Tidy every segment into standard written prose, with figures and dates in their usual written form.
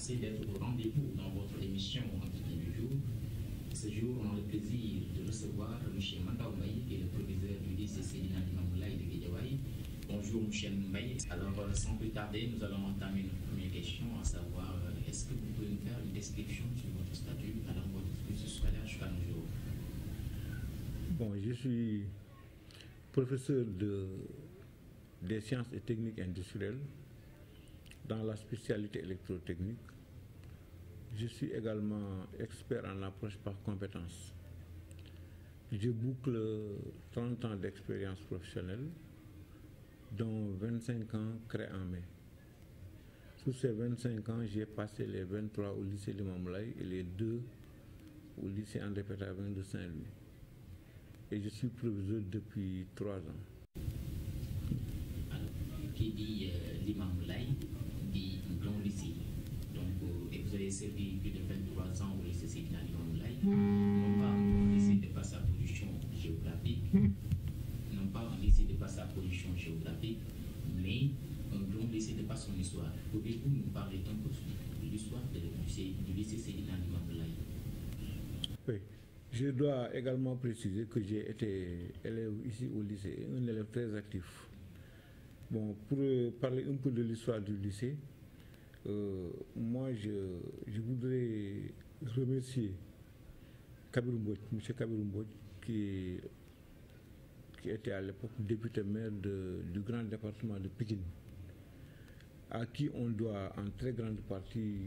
Merci d'être au rendez-vous dans votre émission Entretien du jour. Ce jour, on a le plaisir de recevoir M. Manda Mbaye, qui est le proviseur du lycée Seydina Limamou Laye de Guédiawaye. Bonjour M. Mbaye. Alors, sans plus tarder, nous allons entamer notre première question, à savoir, est-ce que vous pouvez nous faire une description sur votre statut alors votre cursus scolaire jusqu'à nos jours? Bon, je suis professeur des sciences et techniques industrielles dans la spécialité électrotechnique. Je suis également expert en approche par compétences. Je boucle 30 ans d'expérience professionnelle, dont 25 ans créés en mai. Sur ces 25 ans, j'ai passé les 23 au lycée Limamou Laye et les 2 au lycée André Pétavin de Saint-Louis. Et je suis proviseur depuis 3 ans. Alors, qui dit Limamou Laye dit un grand lycée. Donc, et vous avez servi plus de 23 ans au lycée Seydina Limamou Laye, non pas un lycée de par sa position géographique, non pas un lycée de par sa position géographique, mais un grand lycée de par son histoire. Pouvez-vous nous parler un peu de l'histoire du lycée Seydina Limamou Laye? Oui. Je dois également préciser que j'ai été élève ici au lycée, un élève très actif. Bon, pour parler un peu de l'histoire du lycée, moi je voudrais remercier Kabirou Mbodj, M. Kabirou Mbodj, qui était à l'époque député maire du grand département de Pikine, à qui on doit en très grande partie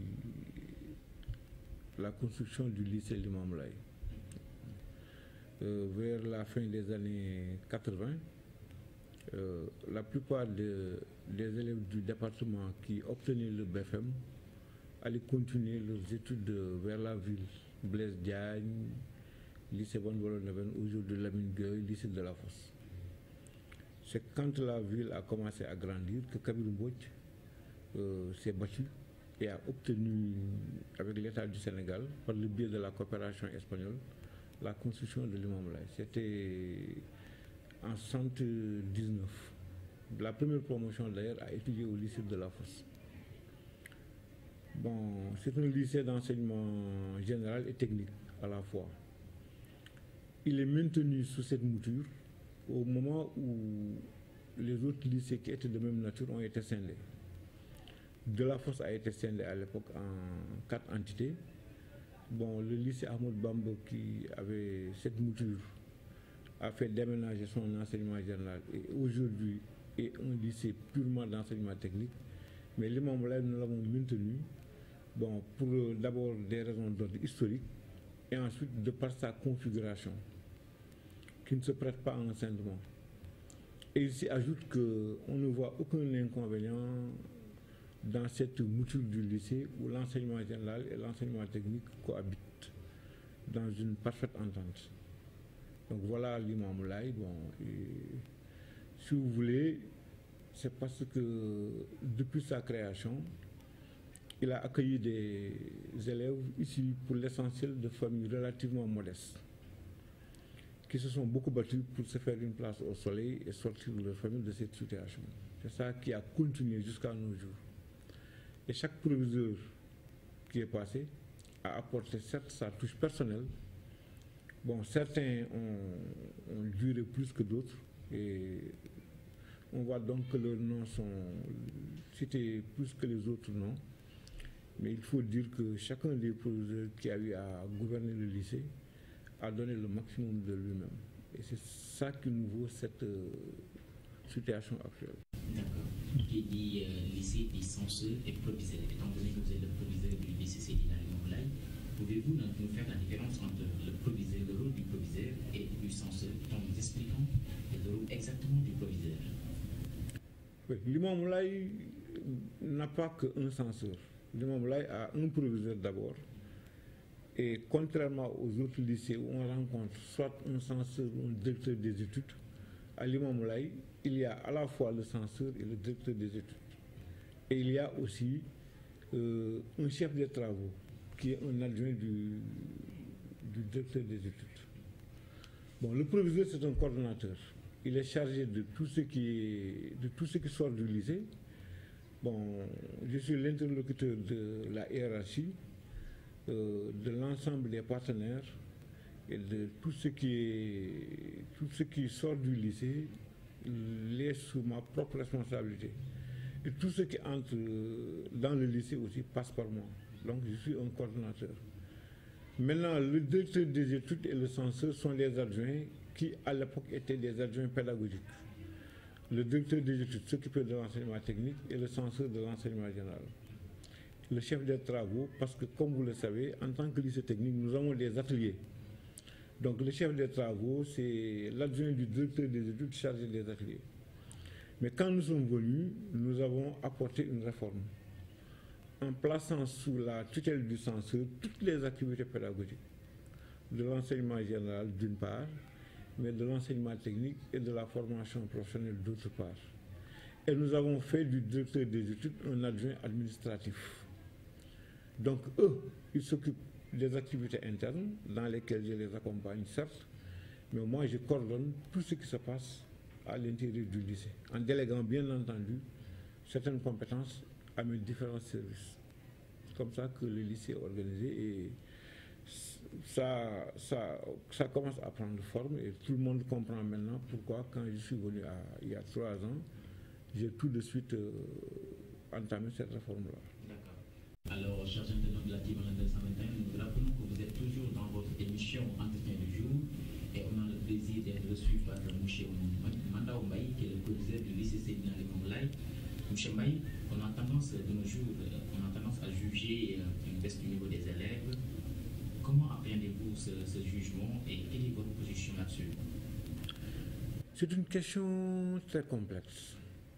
la construction du lycée Limamou Laye. Vers la fin des années 80, la plupart des élèves du département qui obtenaient le BFM allaient continuer leurs études vers la ville. Blaise Diagne, lycée Bonne-Volontaire, aujourd'hui Lamine Gueye, lycée de la Fosse. C'est quand la ville a commencé à grandir que Kabirou Mbodj s'est battu et a obtenu, avec l'État du Sénégal, par le biais de la coopération espagnole, la construction de Limamou Laye. C'était en 1979. La première promotion d'ailleurs a étudié au lycée de la Fosse. Bon, c'est un lycée d'enseignement général et technique à la fois. Il est maintenu sous cette mouture au moment où les autres lycées qui étaient de même nature ont été scindés. De la Fosse a été scindé à l'époque en 4 entités. Bon, le lycée Ahmadou Bamba, qui avait cette mouture, a fait déménager son enseignement général et aujourd'hui est un lycée purement d'enseignement technique. Mais Limamou Laye, nous l'avons maintenu, bon, pour d'abord des raisons d'ordre historique et ensuite de par sa configuration, qui ne se prête pas à un scindement. Et il s'y ajoute qu'on ne voit aucun inconvénient dans cette mouture du lycée où l'enseignement général et l'enseignement technique cohabitent dans une parfaite entente. Donc voilà Limamou Laye. Bon, si vous voulez, c'est parce que depuis sa création, il a accueilli des élèves ici pour l'essentiel de familles relativement modestes, qui se sont beaucoup battus pour se faire une place au soleil et sortir leur famille de cette situation. C'est ça qui a continué jusqu'à nos jours. Et chaque proviseur qui est passé a apporté certes sa touche personnelle. Bon, certains ont duré plus que d'autres et on voit donc que leurs noms sont cités plus que les autres noms. Mais il faut dire que chacun des proviseurs qui a eu à gouverner le lycée a donné le maximum de lui-même. Et c'est ça qui nous vaut cette situation actuelle. D'accord. Qui dit lycée dit censeur et proviseur. Étant donné que vous êtes le proviseur du lycée Seydina Limamou Laye, pouvez-vous nous faire la différence entre le proviseur, le rôle du proviseur et du censeur, tout en nous expliquant le rôle exactement du proviseur? Oui, Limamou Laye n'a pas qu'un censeur. Limamou Laye a un proviseur d'abord. Et contrairement aux autres lycées où on rencontre soit un censeur ou un directeur des études, à Limamou Laye, il y a à la fois le censeur et le directeur des études. Et il y a aussi un chef des travaux qui est un adjoint du directeur des études. Bon, le proviseur, c'est un coordonnateur. Il est chargé de tout ce qui sort du lycée, Bon, je suis l'interlocuteur de la hiérarchie, de l'ensemble des partenaires et de tout ce qui sort du lycée laisse sous ma propre responsabilité. Et tout ce qui entre dans le lycée aussi passe par moi. Donc je suis un coordonnateur. Maintenant, le directeur des études et le censeur sont les adjoints qui, à l'époque, étaient des adjoints pédagogiques. Le directeur des études s'occupait de l'enseignement technique et le censeur de l'enseignement général. Le chef des travaux, parce que comme vous le savez, en tant que lycée technique, nous avons des ateliers. Donc le chef des travaux, c'est l'adjoint du directeur des études chargé des ateliers. Mais quand nous sommes venus, nous avons apporté une réforme en plaçant sous la tutelle du censeur toutes les activités pédagogiques de l'enseignement général d'une part, mais de l'enseignement technique et de la formation professionnelle d'autre part. Et nous avons fait du directeur des études un adjoint administratif. Donc eux, ils s'occupent des activités internes dans lesquelles je les accompagne, certes, mais moi je coordonne tout ce qui se passe à l'intérieur du lycée, en déléguant bien entendu certaines compétences à mes différents services. C'est comme ça que le lycée est organisé et ça commence à prendre forme et tout le monde comprend maintenant pourquoi quand je suis venu il y a 3 ans, j'ai tout de suite entamé cette réforme-là. Alors, chers internautes de la TV 221, nous vous rappelons que vous êtes toujours dans votre émission Entretien du jour et on a le plaisir d'être reçu par M. Mandaou Mbaye, qui est le professeur du lycée Seydina Limamou Laye. M. Mbaye, on a tendance de nos jours, à juger une baisse du niveau des élèves. Comment appréhendez-vous ce jugement et quelle est votre position là-dessus? C'est une question très complexe.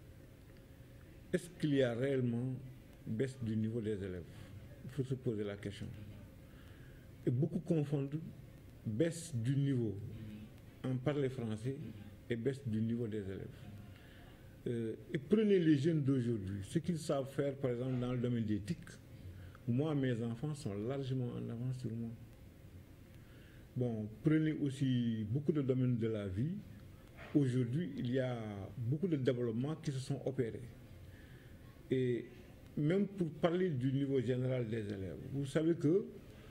Est-ce qu'il y a réellement baisse du niveau des élèves? Il faut se poser la question. Et beaucoup confondent baisse du niveau en parler français et baisse du niveau des élèves. Et prenez les jeunes d'aujourd'hui, ce qu'ils savent faire par exemple dans le domaine d'éthique. Moi, mes enfants sont largement en avance sur moi. Bon, prenez aussi beaucoup de domaines de la vie. Aujourd'hui, il y a beaucoup de développements qui se sont opérés. Et même pour parler du niveau général des élèves, vous savez que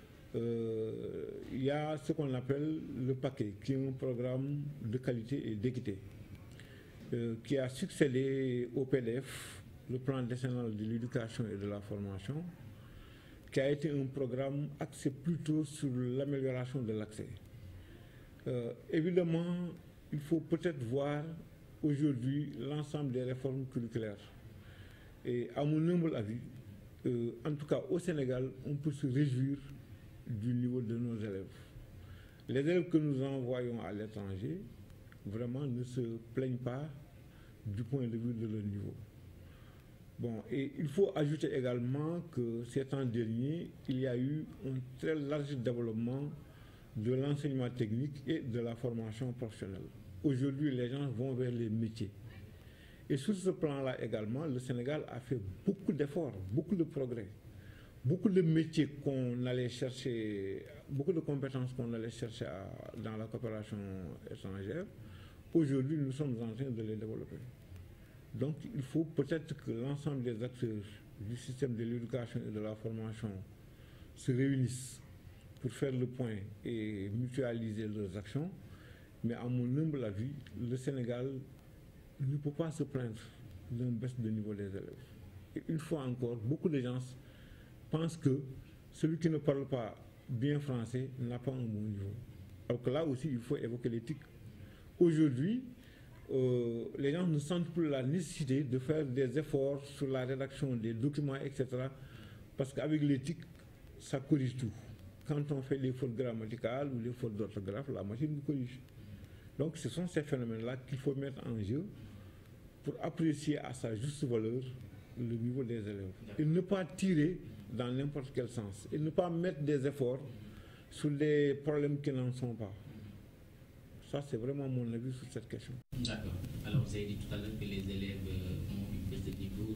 il y a ce qu'on appelle le paquet, qui est un programme de qualité et d'équité, qui a succédé au PDF, le plan décennal de l'éducation et de la formation, qui a été un programme axé plutôt sur l'amélioration de l'accès. Évidemment, il faut peut-être voir aujourd'hui l'ensemble des réformes curriculaires. Et à mon humble avis, en tout cas au Sénégal, on peut se réjouir du niveau de nos élèves. Les élèves que nous envoyons à l'étranger, vraiment ne se plaignent pas du point de vue de leur niveau. Bon, et il faut ajouter également que ces temps derniers, il y a eu un très large développement de l'enseignement technique et de la formation professionnelle. Aujourd'hui, les gens vont vers les métiers. Et sur ce plan-là également, le Sénégal a fait beaucoup d'efforts, beaucoup de progrès. Beaucoup de métiers qu'on allait chercher, beaucoup de compétences qu'on allait chercher dans la coopération étrangère, aujourd'hui nous sommes en train de les développer. Donc il faut peut-être que l'ensemble des acteurs du système de l'éducation et de la formation se réunissent pour faire le point et mutualiser leurs actions. Mais à mon humble avis, le Sénégal ne peut pas se plaindre d'une baisse de niveau des élèves. Et une fois encore, beaucoup de gens pensent que celui qui ne parle pas bien français n'a pas un bon niveau. Alors que là aussi, il faut évoquer l'éthique. Aujourd'hui, les gens ne sentent plus la nécessité de faire des efforts sur la rédaction des documents, etc. Parce qu'avec l'éthique, ça corrige tout. Quand on fait des fautes grammaticales ou des fautes d'orthographe, la machine nous corrige. Donc ce sont ces phénomènes-là qu'il faut mettre en jeu pour apprécier à sa juste valeur le niveau des élèves. Et ne pas tirer dans n'importe quel sens. Et ne pas mettre des efforts sur des problèmes qui n'en sont pas. Ça, c'est vraiment mon avis sur cette question. D'accord. Alors, vous avez dit tout à l'heure que les élèves ont une baisse de niveau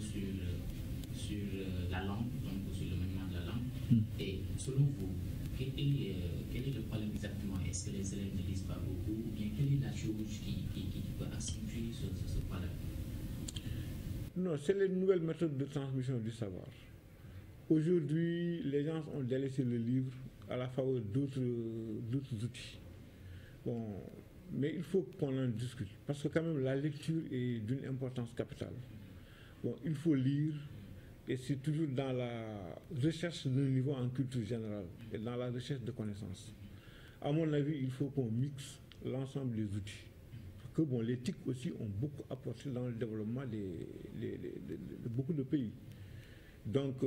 sur la langue, donc sur le maniement de la langue. Et selon vous, quel est le problème exactement? Est-ce que les élèves ne lisent pas beaucoup? Ou bien quelle est la chose qui peut accentuer ce problème? Non, c'est les nouvelles méthodes de transmission du savoir. Aujourd'hui, les gens ont délaissé le livre à la faveur d'autres outils. Bon, mais il faut qu'on en discute, parce que quand même la lecture est d'une importance capitale. Bon, il faut lire, et c'est toujours dans la recherche d'un niveau en culture générale et dans la recherche de connaissances. À mon avis, il faut qu'on mixe l'ensemble des outils. Parce que bon, les TIC aussi ont beaucoup apporté dans le développement de beaucoup de pays. Donc,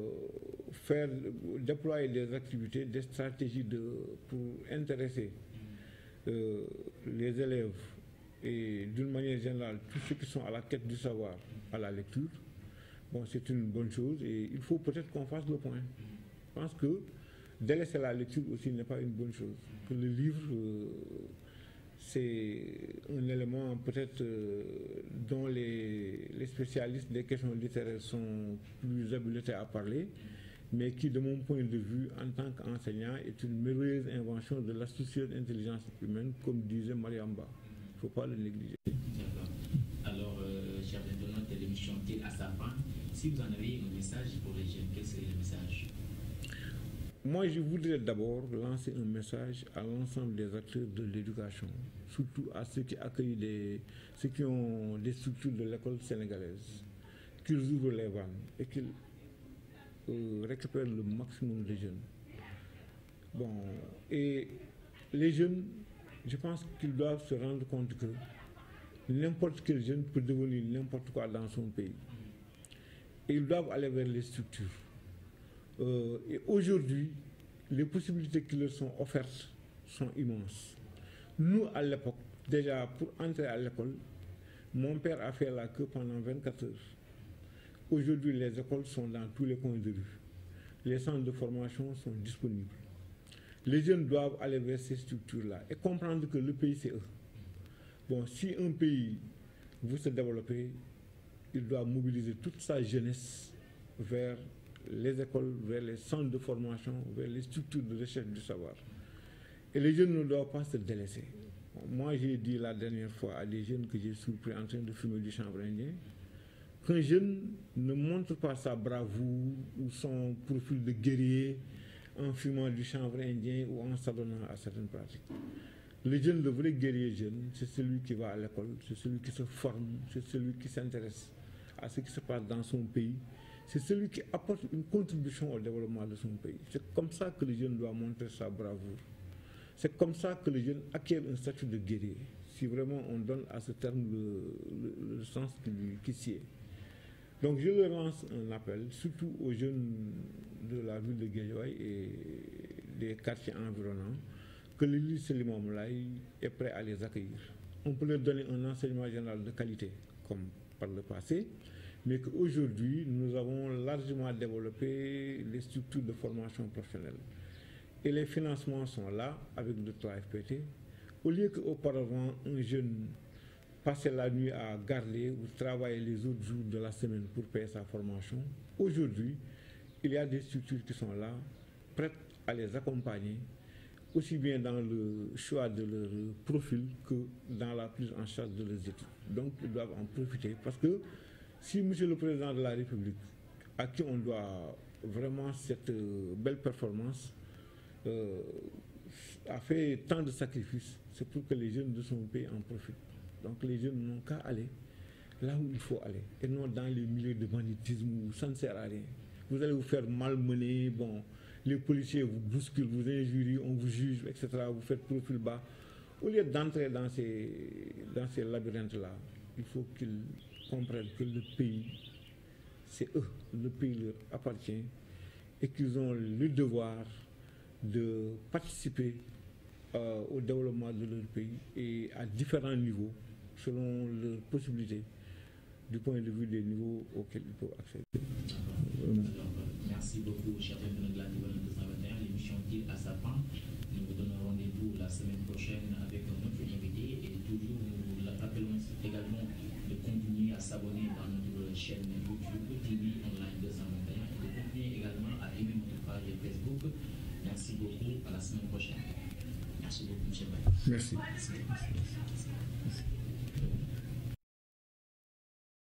déployer des activités, des stratégies pour intéresser les élèves et d'une manière générale tous ceux qui sont à la quête du savoir à la lecture, bon, c'est une bonne chose et il faut peut-être qu'on fasse le point. Je pense que délaisser la lecture aussi n'est pas une bonne chose. Que le livre, c'est un élément peut-être dont les spécialistes des questions littéraires sont plus habilités à parler, mais qui, de mon point de vue, en tant qu'enseignant, est une merveilleuse invention de l'astucieuse intelligence humaine, comme disait Mariamba. Il ne faut pas le négliger. D'accord. Alors, chers internautes, l'émission tire à sa fin. Si vous en avez un message pour les jeunes, quel serait le message? Moi, je voudrais d'abord lancer un message à l'ensemble des acteurs de l'éducation, surtout à ceux qui accueillent ceux qui ont des structures de l'école sénégalaise, qu'ils ouvrent les vannes et qu'ils récupèrent le maximum de jeunes. Bon, et les jeunes, je pense qu'ils doivent se rendre compte que n'importe quel jeune peut devenir n'importe quoi dans son pays. Et ils doivent aller vers les structures. Et aujourd'hui, les possibilités qui leur sont offertes sont immenses. Nous, à l'époque, déjà pour entrer à l'école, mon père a fait la queue pendant 24 heures. Aujourd'hui, les écoles sont dans tous les coins de rue. Les centres de formation sont disponibles. Les jeunes doivent aller vers ces structures-là et comprendre que le pays, c'est eux. Bon, si un pays veut se développer, il doit mobiliser toute sa jeunesse vers les écoles, vers les centres de formation, vers les structures de recherche du savoir. Et les jeunes ne doivent pas se délaisser. Bon, moi, j'ai dit la dernière fois à des jeunes que j'ai surpris en train de fumer du chanvre indien, qu'un jeune ne montre pas sa bravoure ou son profil de guerrier en fumant du chanvre indien ou en s'adonnant à certaines pratiques. Le jeune, le vrai guerrier jeune, c'est celui qui va à l'école, c'est celui qui se forme, c'est celui qui s'intéresse à ce qui se passe dans son pays, c'est celui qui apporte une contribution au développement de son pays. C'est comme ça que le jeune doit montrer sa bravoure. C'est comme ça que le jeune acquiert un statut de guerrier, si vraiment on donne à ce terme le sens qui s'y est. Donc je leur lance un appel, surtout aux jeunes de la ville de Guédiawaye et des quartiers environnants, que le lycée Limamou Laye est prêt à les accueillir. On peut leur donner un enseignement général de qualité, comme par le passé, mais qu'aujourd'hui, nous avons largement développé les structures de formation professionnelle. Et les financements sont là, avec le 3FPT. Au lieu qu'auparavant, un jeune passait la nuit à garder ou travailler les autres jours de la semaine pour payer sa formation, aujourd'hui, il y a des structures qui sont là, prêtes à les accompagner, aussi bien dans le choix de leur profil que dans la prise en charge de leurs études. Donc, ils doivent en profiter parce que si M. le Président de la République, à qui on doit vraiment cette belle performance, a fait tant de sacrifices, c'est pour que les jeunes de son pays en profitent. Donc les jeunes n'ont qu'à aller là où il faut aller, et non dans les milieux de banditisme où ça ne sert à rien. Vous allez vous faire malmener, bon, les policiers vous bousculent, vous injurient, on vous juge, etc. Vous faites profil bas. Au lieu d'entrer dans ces labyrinthes-là, il faut qu'ils comprennent que le pays, c'est eux, le pays leur appartient, et qu'ils ont le devoir de participer au développement de leur pays et à différents niveaux, selon leurs possibilités, du point de vue des niveaux auxquels ils peuvent accéder. Alors, merci beaucoup, chers amis de la Nouvelle 221. L'émission tire à sa fin. Nous vous donnons rendez-vous la semaine prochaine avec notre invité et toujours nous rappelons également de continuer à s'abonner dans notre chaîne YouTube TV Online 221 et de continuer également à aimer notre page Facebook. Merci beaucoup. À la semaine prochaine. Merci beaucoup, M. Baye. Merci.